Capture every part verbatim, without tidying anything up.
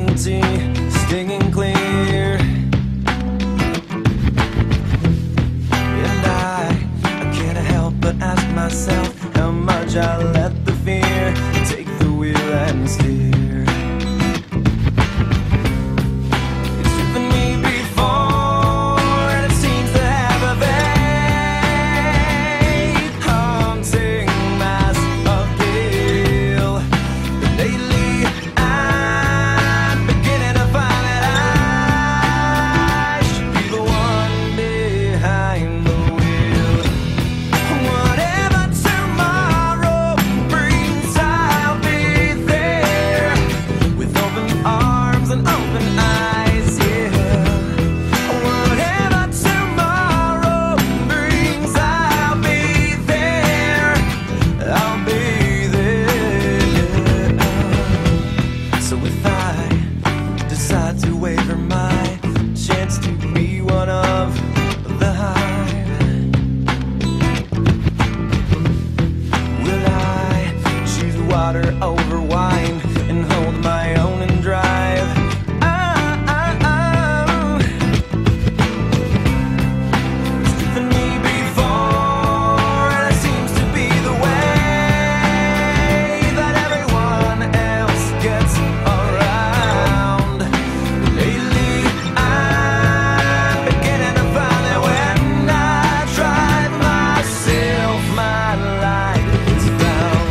empty, stinging clear. And I, I can't help but ask myself how much I let the fear take the wheel and steer. Over wine and hold my own and drive. Oh, oh, oh. It's driven me before, and it seems to be the way that everyone else gets around. Lately, I'm beginning to find that when I drive myself, my life is found.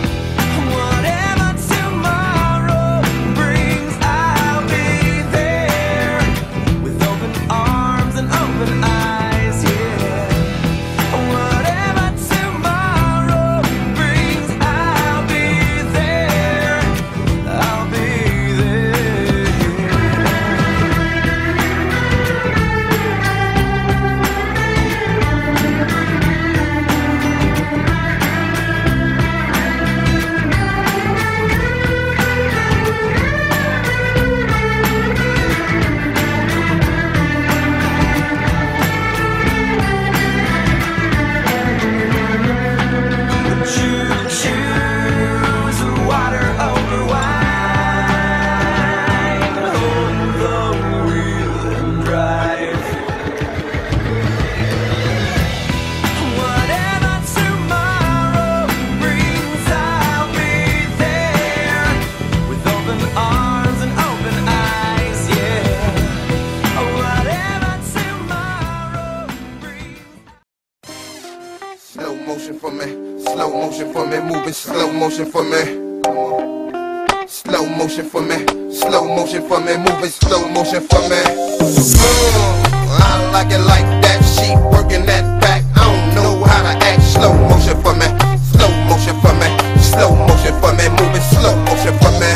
Slow motion for me, slow motion for me, moving slow motion for me. Slow motion for me, slow motion for me, moving slow motion for me. Mm, I like it like that, she working that back. I don't know how to act. Slow motion for me, slow motion for me, slow motion for me, moving slow motion for me.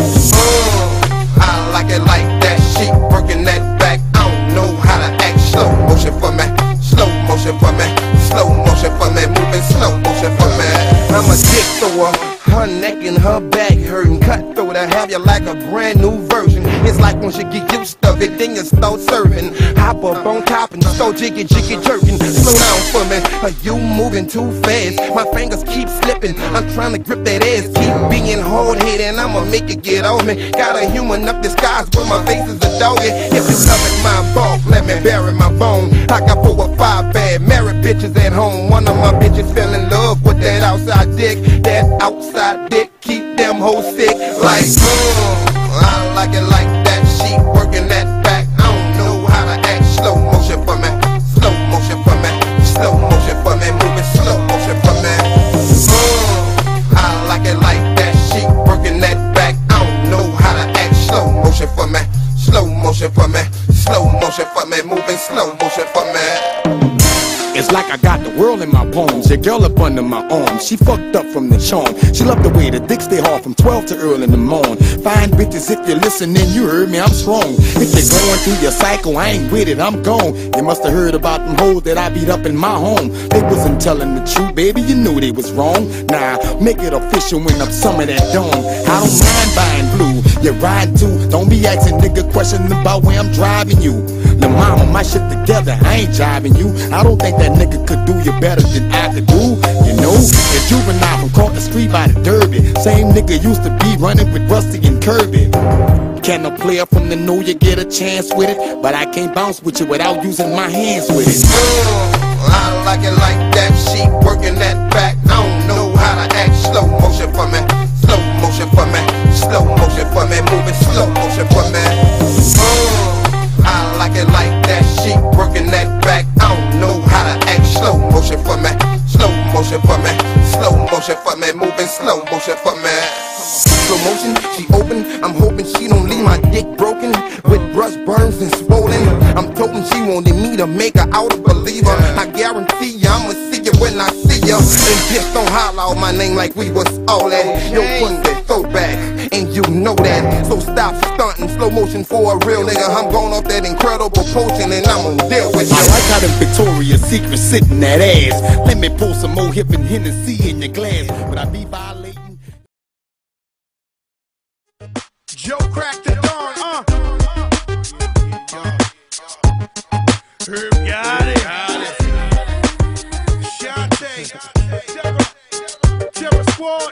Mm, I like it like that, she working that back. I don't know how to act. Slow motion for me, slow motion for me, slow motion for me, moving slow motion for me. I'm a dick thrower, her neck and her back hurting, cutthroat. I have you like a brand new version. It's like once you get used to it, then you start serving. Hop up on top and start jiggy jiggy jerking. Slow down for me, are you moving too fast? My fingers keep slipping, I'm trying to grip that ass. Keep being hard-headed and I'ma make it get on me. Got a human up disguise, but my face is a doggy. If you loving my bulk, let me bury my bone. I got four or five bad married bitches at home. One of my bitches fell in love with that outside dick. That outside dick keep them hoes sick. Like, mm, I like it like that. She working that back. I don't know how to act. Slow motion for me, slow motion for me, slow motion for me, moving slow motion for me. Mm, I like it like that. She working that back. I don't know how to act. Slow motion for me, slow motion for me, slow motion for me, moving slow motion for me. It's like I got the world in my palms, your girl up under my arm. She fucked up from the charm. She loved the way the dick stay hard from twelve to early in the morn. Fine bitches, if you're listening, you heard me, I'm strong. If you're going through your cycle, I ain't with it, I'm gone. You must have heard about them hoes that I beat up in my home. They wasn't telling the truth, baby, you knew they was wrong. Nah, make it official when I'm some of that dawn. I don't mind buying blue, you're riding too. Don't be asking nigga questions about where I'm driving you. The mama, my shit together, I ain't jiving you. I don't think that nigga could do you better than I could do. You know, the juvenile from across the street by the Derby. Same nigga used to be running with Rusty and Kirby. Can a player from the know you get a chance with it? But I can't bounce with you without using my hands with it. Mm, I like it like that. She working that back. I don't know how to act. Slow motion for me. Slow motion for me. Slow motion for me. Moving slow motion for me. Mm, I like it like that. She working that back. I don't know how to act. Slow motion for me. Slow motion for me. Slow motion for me. Moving slow motion for me. Slow motion, she open. I'm hoping she don't leave my dick broken with brush burns and swollen. I'm toting she wanted me to make her out a believer. I guarantee ya I'ma see you when I see ya. And just don't holler out my name like we was all that. Yo, put that throwback, and you know that. So stop stunting. Slow motion for a real nigga. I'm going off that incredible potion and I'm gonna deal with you. I like how them Victoria's Secret sitting that ass. Let me pull some more hip and Hennessy in your glass. But I be violating. Joe cracked the dawn, uh. Herb got it. Shante, Terror, Terror Squad.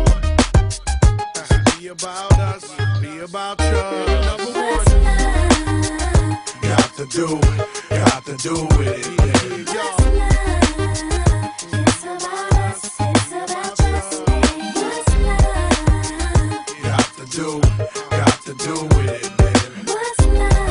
Be about us, be about you. Number one. Got to do, got to do with it. Got to do. Do with it, baby. What's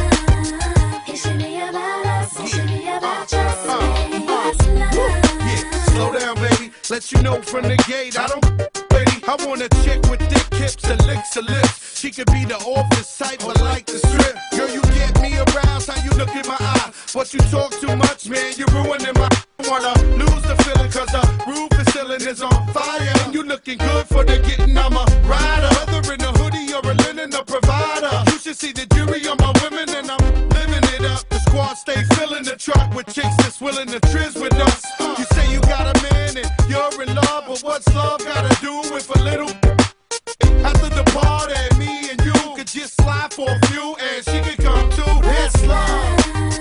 love? It should be about us. It should be about us. Uh, uh, uh, yeah, slow down, baby. Let you know from the gate. I don't, baby. I want a chick with thick hips and licks her lips. She could be the office type, but like the strip. Girl, you get me aroused. How you look in my eye? But you talk too much, man. You're ruining my. Wanna lose the feeling, cause the roof is ceiling is on fire. And you looking good for the getting. I'm a rider. Whether in a hoodie or a linen, a provider. You should see the jury on my women, and I'm living it up. The squad stay filling the truck with chicks that's willing to trizz with us. You say you got a man and you're in love, but what's love gotta do with a little? After the party, me and you could just slide for a few, and she could come too. That's love.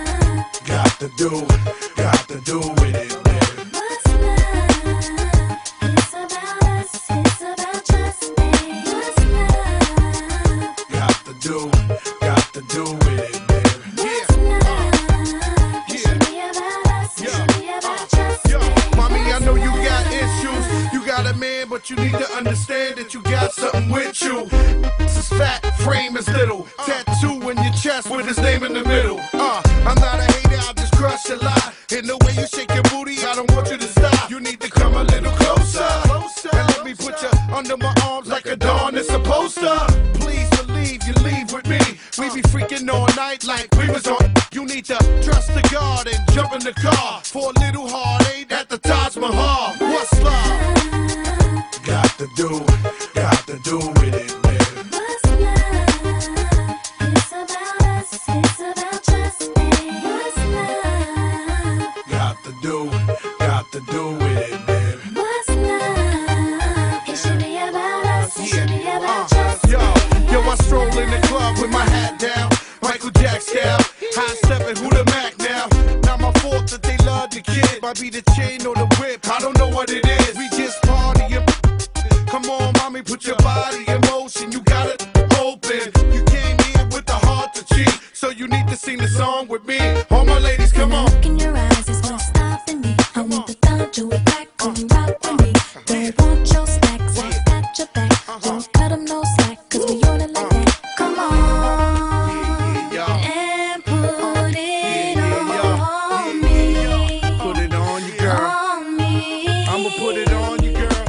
Got to do, got to do with it, baby. What's love? It's about us, it's about trust, baby. What's love? Got to do, got to do with it, baby. What's love? It should be about us, it should be about trust, baby. Mommy, I know you got issues. You got a man, but you need to understand that you got something with you. This is fat, frame is little. Tattoo in your chest with his name in the middle. Uh, I'm not a hater, I just crush a lot. In the way you shake your booty, I don't want you to stop. You need to come a little closer, closer. And let me put you under my arms like a dawn is supposed to. Please believe you leave with me. We be freaking all night like we was on. You need to trust the God and jump in the car for a little heartache at the Taj Mahal. What's love? Got to do, got to do with it, baby. What's love? It's about us, it's about trust, baby. What's love? Got to do, got to do with it, baby. What's love? It should be about us, it should be about trust, baby. Yo, yo, I stroll in the club with my hat down, Michael Jack style, high stepping, who the Mac now? Not my fault that they love the kid. Might be the chain or the whip, I don't know what it is. We just partying. Come on, mommy, put your body in motion. You got it open. You came here with the heart to cheat, so you need to sing the song with me. All my ladies, come on. Look in your eyes is what's stopping me. I want the thought you would back, come rock with me. Don't want your stacks, I got your back. Don't cut them no slack, cause we on it like that. Come on, and put it on me. Put it on you, girl. On me. I'ma put it on you, girl.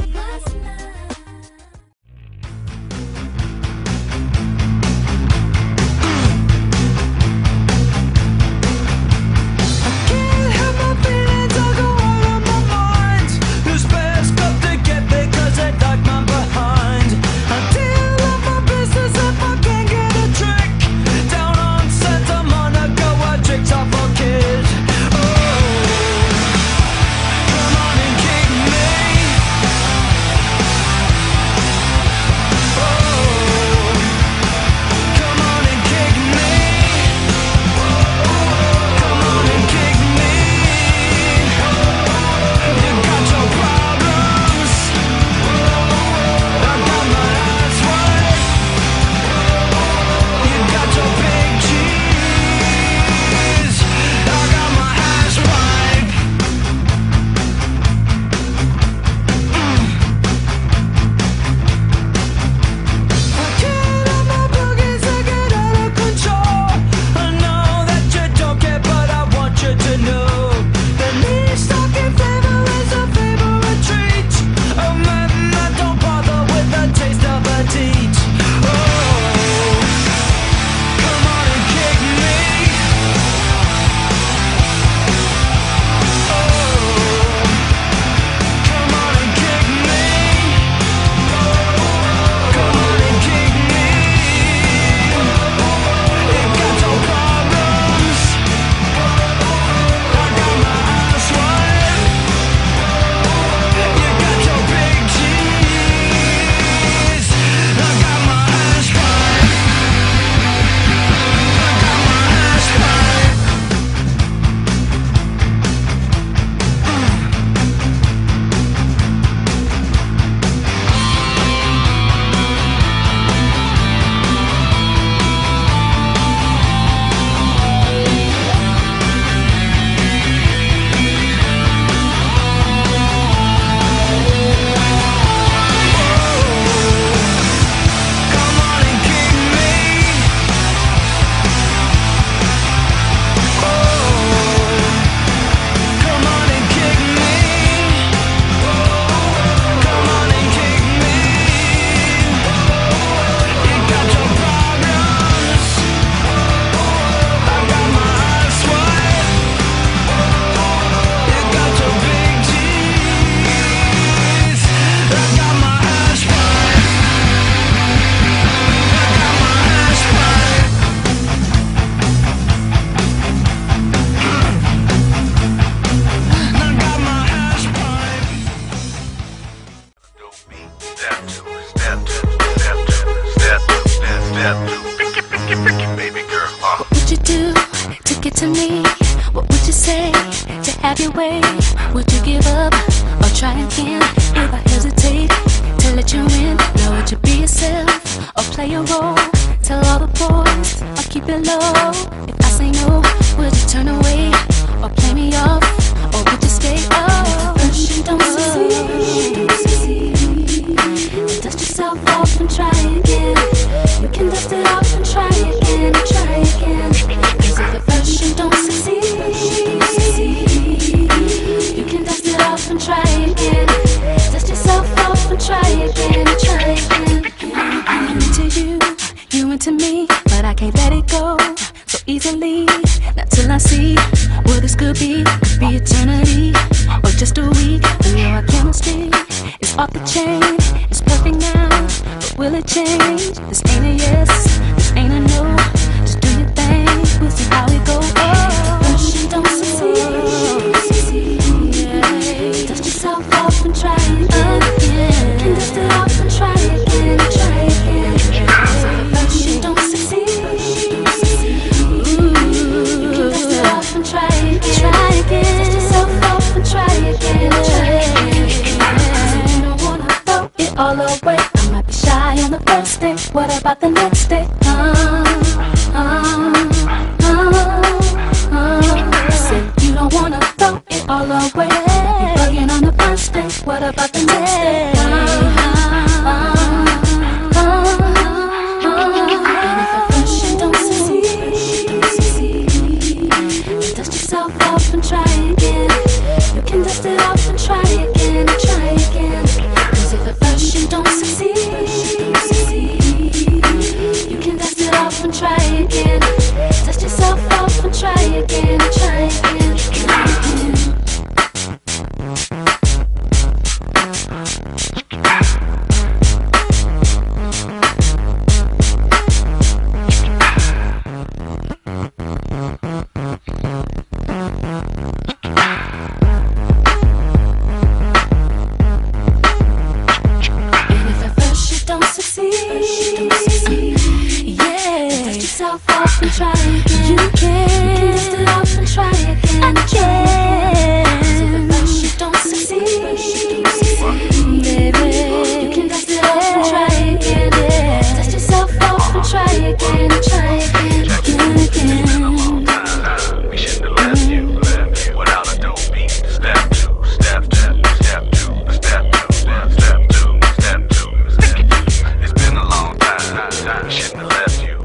have your way? Would you give up or try again? If I hesitate to let you in, now would you be yourself or play a role? Tell all the boys I'll keep it low. If I say no, would you turn away or play me off, or would you stay? Oh, first you don't succeed, dust yourself off and try again. You can dust it off and try again, try again. Cause if at first you don't succeed, you can dust it off and try again. Dust yourself off and try again, try again. I'm into you, you into me, but I can't let it go so easily. Not till I see what this could be. Could be eternity or just a week. We know our chemistry is off the chain. It's perfect now, but will it change? This ain't a yes, this ain't a no. Just do your thing, we'll see how it goes. Oh, first you don't succeed, yeah. Dust yourself off and try again. You can dust it off and try again, try again. So first you don't succeed, you can dust it off and try again, try again. Dust yourself off and try again, try again. You don't wanna throw it all away. I might be shy on the first day. What about the next day? Uh, uh, uh, uh. Say you don't wanna throw it all away. You bugging on the first day. What about the next day? Uh, uh, uh, uh. And if at first you don't succeed, dust yourself off and try again. You can dust it off and try again, try again. Cause if at first you don't succeed, you can dust it off and try again. Dust yourself off and try again, try again, try again. Off and try again. You can dust it off and try again. Again. So at first you don't succeed, baby. You can dust it off and try again. Dust yourself off and try again, try again, again, again. We shouldn't have left you, left you without a dope beat. Step two, step two, step two, step two, step step two, step two, step two. It's been a long time. We shouldn't have left you.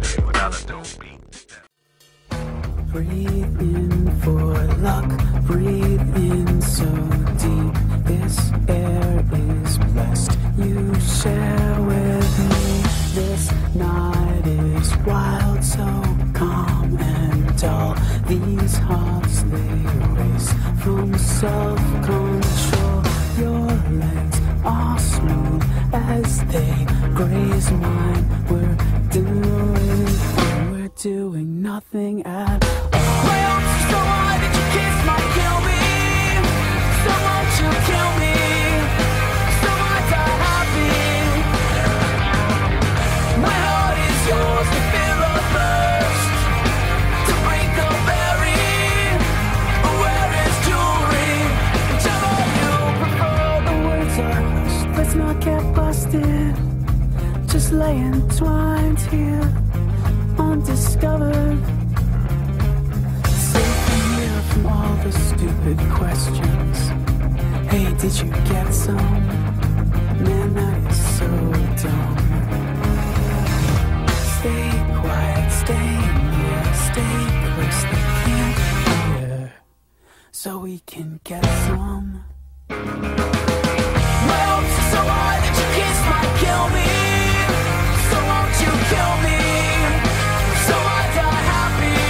Breathe in for luck, breathe in so deep. This air is blessed, you share with me. This night is wild, so calm and dull. These hearts, they race from self-control. Your legs are smooth as they graze mine. We're doing, we're doing nothing at all. My arms are so high that your kiss might kill me. So won't you kill me? So I die happy. My heart is yours to feel a thirst, to break a berry. Where is jewelry? Whichever you prefer. The words are hushed, let's not get busted. Just lay entwined here, undiscovered. From all the stupid questions. Hey, did you get some? Man, that is so dumb. Stay quiet, stay near, stay close, they can't hear, so we can get some. My hopes are so high that your kiss might kill me. So won't you kill me? So I die happy.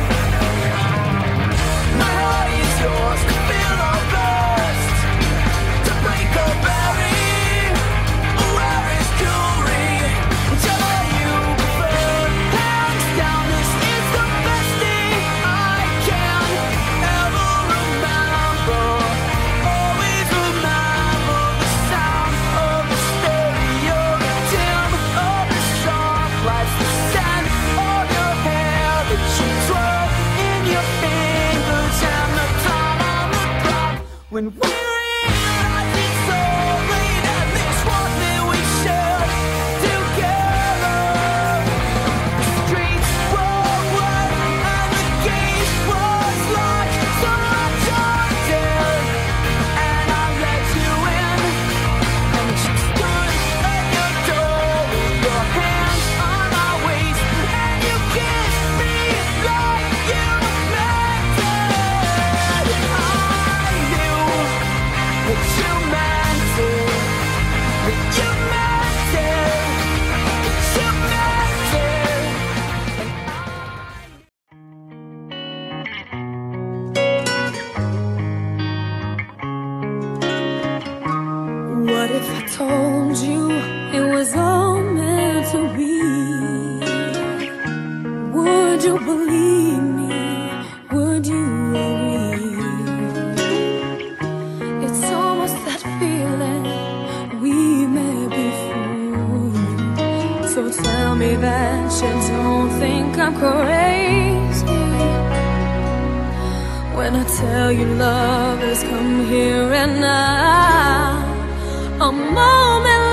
My heart is yours to feel a burst, to break a berry. Where is jewelry? Whichever you prefer. Hands down, this is the best thing I can ever remember. Always remember the sound of when we realize it's only that this one that we share together. Streets were wet and the gate was locked, so I jumped in and I let you in, and you stood at your door, your hands on my waist, and you kissed me like you meant it. I knew that you meant it, that you meant it, that you meant it, and I. What if I told you it was all meant to be? Would you believe me? Would you agree? It's almost that feeling we may be fools. So tell me that you don't think I'm crazy when I tell you love has come here and now. A moment